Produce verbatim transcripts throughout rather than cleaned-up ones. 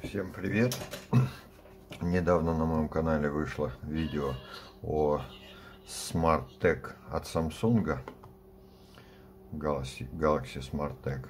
Всем привет! Недавно на моем канале вышло видео о Smart Tag от Samsung, Galaxy, Galaxy Smart Tag.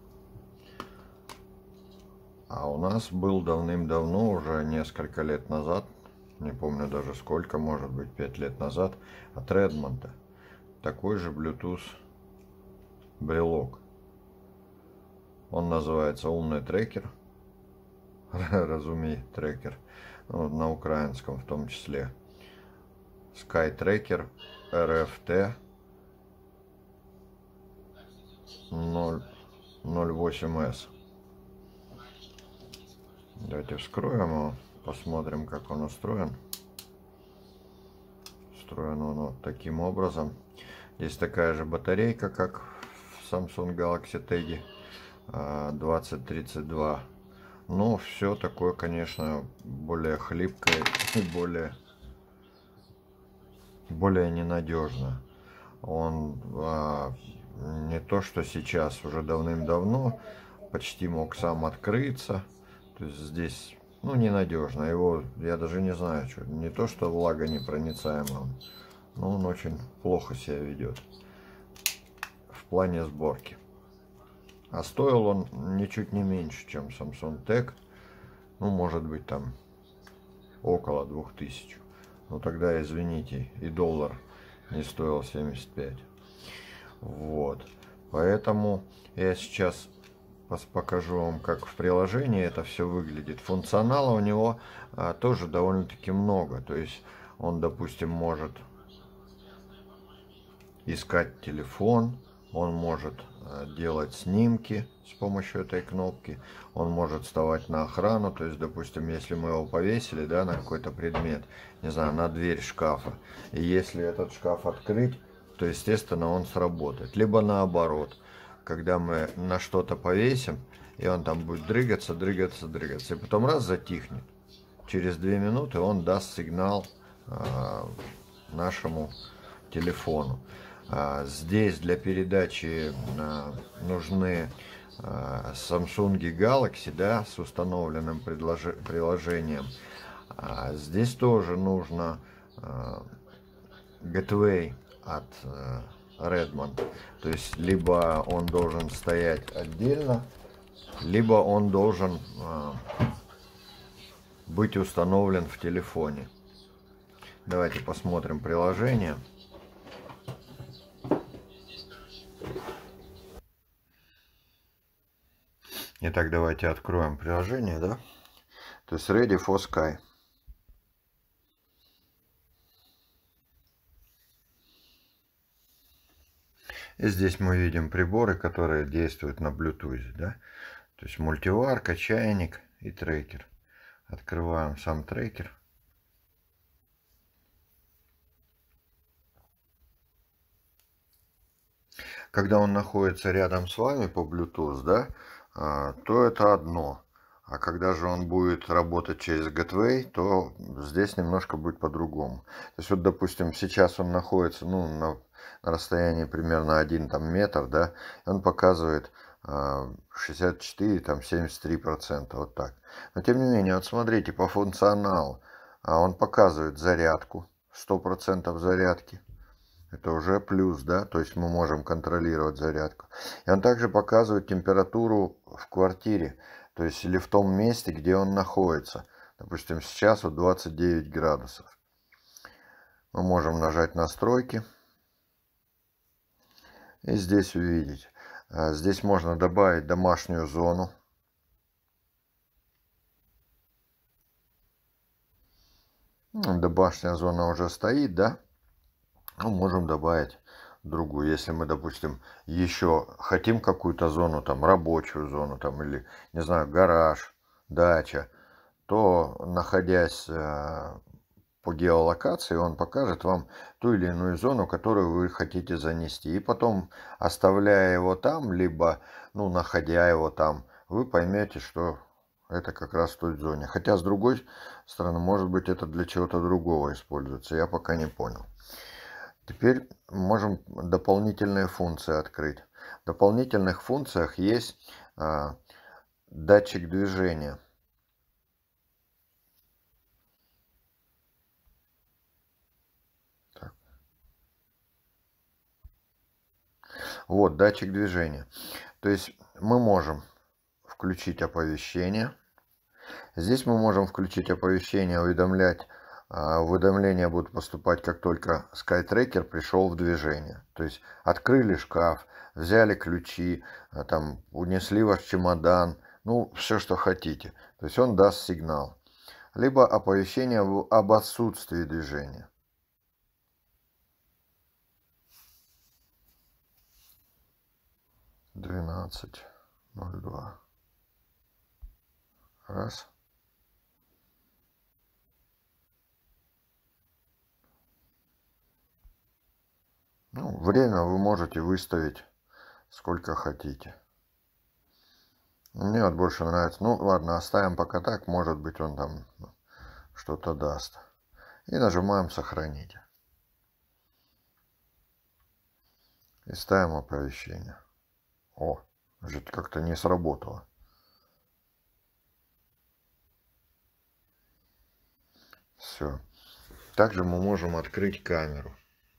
А у нас был давным-давно, уже несколько лет назад, не помню даже сколько, может быть пять лет назад, от Redmond такой же Bluetooth брелок. Он называется умный трекер. Разумей, трекер, ну, на украинском в том числе. SkyTracker эр эф ти ноль восемь эс. Давайте вскроем его, посмотрим, как он устроен. Устроен он вот таким образом. Здесь такая же батарейка, как в Samsung Galaxy Tag двадцать тридцать два. Но все такое, конечно, более хлипкое и более, более ненадежно. Он а, не то, что сейчас, уже давным-давно почти мог сам открыться. То есть здесь, ну, ненадежно. Его, я даже не знаю, что, не то, что влагонепроницаемый, но он очень плохо себя ведет в плане сборки. А стоил он ничуть не меньше, чем Samsung Tag. Ну, может быть, там около двух тысяч. Ну, тогда, извините, и доллар не стоил семьдесят пять. Вот. Поэтому я сейчас покажу вам, как в приложении это все выглядит. Функционала у него а, тоже довольно-таки много. То есть он, допустим, может искать телефон. Он может делать снимки с помощью этой кнопки. Он может вставать на охрану. То есть, допустим, если мы его повесили, да, на какой-то предмет, не знаю, на дверь шкафа. И если этот шкаф открыть, то, естественно, он сработает. Либо наоборот, когда мы на что-то повесим, и он там будет дрыгаться, дрыгаться, дрыгаться. И потом раз затихнет. Через две минуты он даст сигнал э, нашему телефону. Здесь для передачи нужны Samsung Galaxy, да, с установленным приложением. Здесь тоже нужно Gateway от Redmond. То есть либо он должен стоять отдельно, либо он должен быть установлен в телефоне. Давайте посмотрим приложение. Итак, давайте откроем приложение, да? То есть Ready for Sky. И здесь мы видим приборы, которые действуют на Bluetooth, да? То есть мультиварка, чайник и трекер. Открываем сам трекер. Когда он находится рядом с вами по Bluetooth, да, то это одно. А когда же он будет работать через Gateway, то здесь немножко будет по-другому. То есть вот, допустим, сейчас он находится, ну, на, на расстоянии примерно один там, метр, да, и он показывает шестьдесят четыре, там, семьдесят три процента, вот так. Но тем не менее, вот смотрите, по функционалу он показывает зарядку, сто процентов зарядки. Это уже плюс, да, то есть мы можем контролировать зарядку. И он также показывает температуру в квартире, то есть или в том месте, где он находится. Допустим, сейчас вот двадцать девять градусов. Мы можем нажать настройки. И здесь увидеть. Здесь можно добавить домашнюю зону. Домашняя зона уже стоит, да? Ну, можем добавить другую. Если мы, допустим, еще хотим какую-то зону, там, рабочую зону, там, или, не знаю, гараж, дача, то, находясь э, по геолокации, он покажет вам ту или иную зону, которую вы хотите занести. И потом, оставляя его там, либо, ну, находя его там, вы поймете, что это как раз в той зоне. Хотя, с другой стороны, может быть, это для чего-то другого используется. Я пока не понял. Теперь можем дополнительные функции открыть. В дополнительных функциях есть а, датчик движения. Вот датчик движения. То есть мы можем включить оповещение. Здесь мы можем включить оповещение, уведомлять. Уведомления будут поступать, как только SkyTracker пришел в движение. То есть открыли шкаф, взяли ключи, там, унесли ваш чемодан, ну, все, что хотите. То есть он даст сигнал. Либо оповещение об отсутствии движения. двенадцать ноль два. Раз. Ну, время вы можете выставить сколько хотите. Мне вот больше нравится. Ну, ладно, оставим пока так. Может быть, он там что-то даст. И нажимаем «Сохранить». И ставим оповещение. О, значит, как-то не сработало. Все. Также мы можем открыть камеру.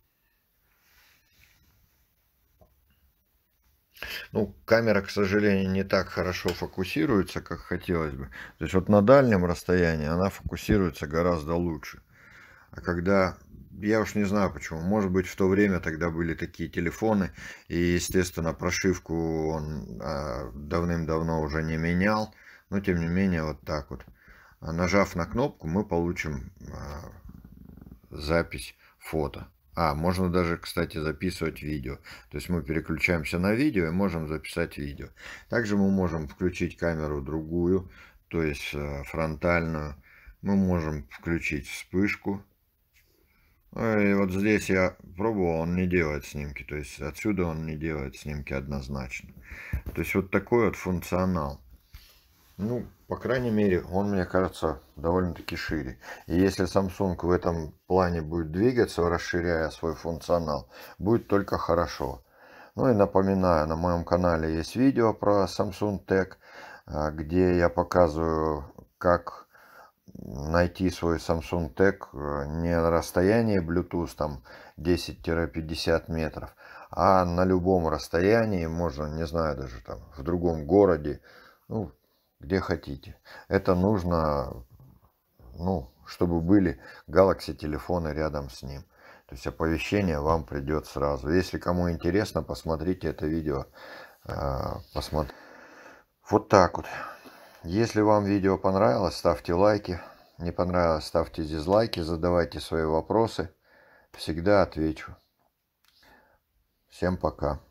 Ну, камера, к сожалению, не так хорошо фокусируется, как хотелось бы. То есть вот на дальнем расстоянии она фокусируется гораздо лучше. А когда, я уж не знаю почему, может быть в то время тогда были такие телефоны, и, естественно, прошивку он а, давным-давно уже не менял. Но, тем не менее, вот так вот. Нажав на кнопку, мы получим а, запись фото. А, можно даже, кстати, записывать видео. То есть мы переключаемся на видео и можем записать видео. Также мы можем включить камеру другую, то есть фронтальную. Мы можем включить вспышку. И вот здесь я пробовал, он не делает снимки. То есть отсюда он не делает снимки однозначно. То есть вот такой вот функционал. Ну, по крайней мере, он, мне кажется, довольно-таки шире. И если Samsung в этом плане будет двигаться, расширяя свой функционал, будет только хорошо. Ну и напоминаю, на моем канале есть видео про Samsung Tag, где я показываю, как найти свой Samsung Tag не на расстоянии Bluetooth там десять-пятьдесят метров, а на любом расстоянии, можно, не знаю, даже там в другом городе, ну, где хотите. Это нужно, ну, чтобы были Galaxy телефоны рядом с ним. То есть оповещение вам придет сразу. Если кому интересно, посмотрите это видео. Посмотрите. Вот так вот. Если вам видео понравилось, ставьте лайки. Не понравилось, ставьте дизлайки. Задавайте свои вопросы. Всегда отвечу. Всем пока.